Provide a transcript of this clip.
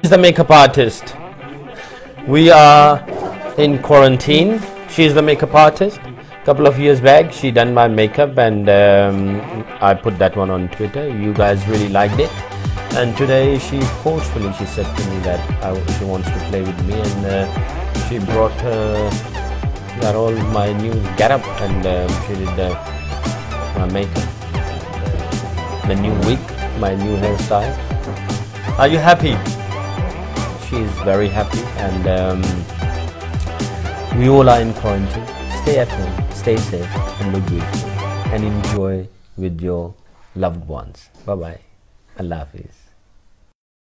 She's the makeup artist. We are in quarantine. She's the makeup artist. Couple of years back she done my makeup, and I put that one on Twitter. You guys really liked it, and today she forcefully said to me that she wants to play with me, and she brought all my new getup, and she did my makeup, the new wig, my new hairstyle. Are you happy? She is very happy, and we all are in quarantine. Stay at home, stay safe, and look beautiful, and enjoy with your loved ones. Bye bye. Allah Hafiz.